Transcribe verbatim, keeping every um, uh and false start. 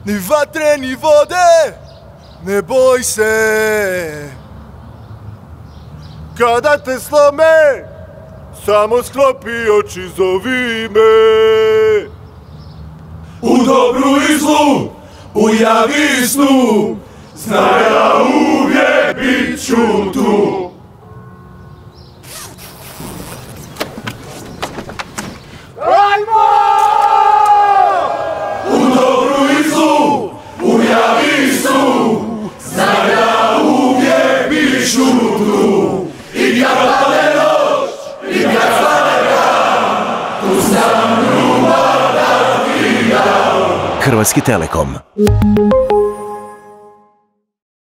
ni vatre, ni vode, ne boj se. Kada te slome, samo sklopi oči, zovi me. U dobru i zlu, u javi i snu, znaj ja uvijek bit ću tu. Ajmo! U dobru i zlu, u javi i snu, znaj ja uvijek bit ću tu. I kad padne noć, i kad stane dan, tu sam ljubav da ti dam. Hrvatski Telekom.